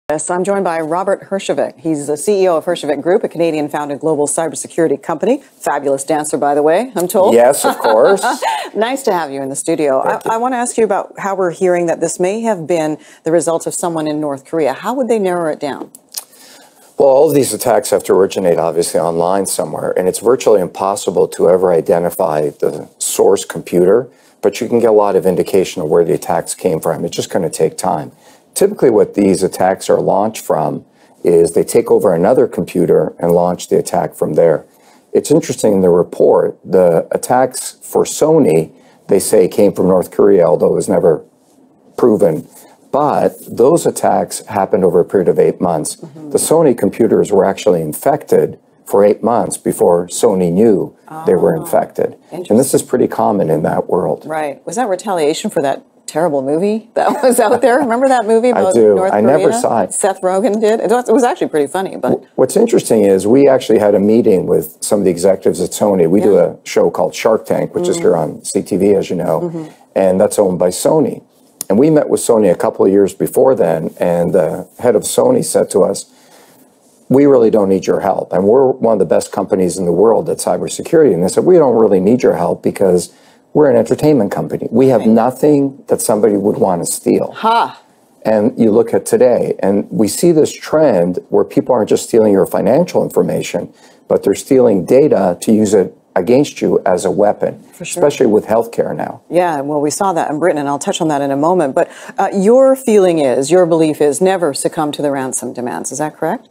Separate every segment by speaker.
Speaker 1: Yes, I'm joined by Robert Herjavec. He's the CEO of Herjavec Group, a Canadian-founded global cybersecurity company. Fabulous dancer, by the way, I'm told.
Speaker 2: Yes, of course.
Speaker 1: Nice to have you in the studio. I want to ask you about how we're hearing that this may have been the result of someone in North Korea. How would they narrow it down?
Speaker 2: Well, all of these attacks have to originate, obviously, online somewhere, and it's virtually impossible to ever identify the source computer, but you can get a lot of indication of where the attacks came from. It's just going to take time. Typically, what these attacks are launched from is they take over another computer and launch the attack from there. It's interesting in the report, the attacks for Sony, they say came from North Korea, although it was never proven. But those attacks happened over a period of 8 months. The Sony computers were actually infected for 8 months before Sony knew they were infected. And this is pretty common in that world.
Speaker 1: Right. Was that retaliation for that terrible movie that was out there? Remember that movie about
Speaker 2: I do.
Speaker 1: North Korea?
Speaker 2: I never saw it.
Speaker 1: Seth Rogen did. It was actually pretty funny. But
Speaker 2: what's interesting is we actually had a meeting with some of the executives at Sony. We do a show called Shark Tank, which is here on CTV, as you know, and that's owned by Sony. And we met with Sony a couple of years before then, and the head of Sony said to us, we really don't need your help. And we're one of the best companies in the world at cybersecurity. And they said, we don't really need your help because we're an entertainment company. We have nothing that somebody would want to steal. And you look at today, and we see this trend where people aren't just stealing your financial information, but they're stealing data to use it against you as a weapon, especially with healthcare now.
Speaker 1: Yeah, well, we saw that in Britain, and I'll touch on that in a moment. But your belief is never succumb to the ransom demands. Is that correct?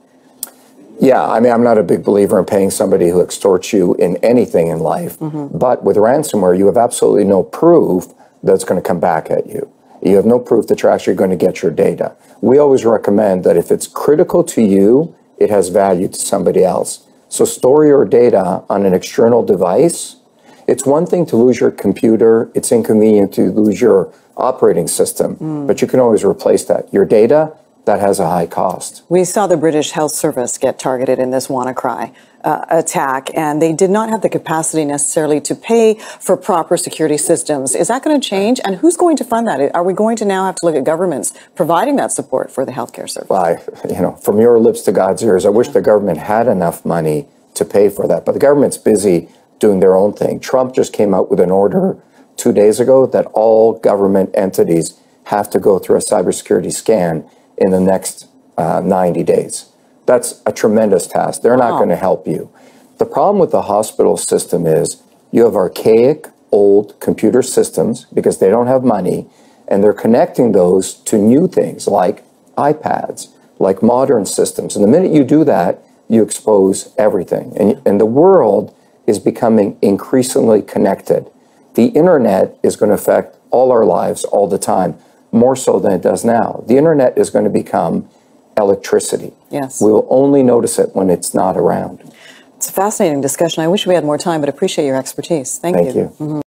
Speaker 2: Yeah, I mean, I'm not a big believer in paying somebody who extorts you in anything in life. But with ransomware, you have absolutely no proof that's going to come back at you. You have no proof that you're actually going to get your data. We always recommend that if it's critical to you, it has value to somebody else. So store your data on an external device. It's one thing to lose your computer. It's inconvenient to lose your operating system, but you can always replace that. Your data, that has a high cost.
Speaker 1: We saw the British Health Service get targeted in this WannaCry attack, and they did not have the capacity necessarily to pay for proper security systems. Is that going to change? And who's going to fund that? Are we going to now have to look at governments providing that support for the healthcare service?
Speaker 2: Well, from your lips to God's ears, I wish the government had enough money to pay for that. But the government's busy doing their own thing. Trump just came out with an order 2 days ago that all government entities have to go through a cybersecurity scan in the next 90 days. That's a tremendous task. They're not going to help you. The problem with the hospital system is you have archaic, old computer systems because they don't have money, and they're connecting those to new things like iPads, like modern systems. And the minute you do that, you expose everything. And the world is becoming increasingly connected. The internet is going to affect all our lives all the time, more so than it does now. The internet is going to become electricity.
Speaker 1: Yes.
Speaker 2: We'll only notice it when it's not around.
Speaker 1: It's a fascinating discussion. I wish we had more time, but appreciate your expertise. Thank you.
Speaker 2: Thank you.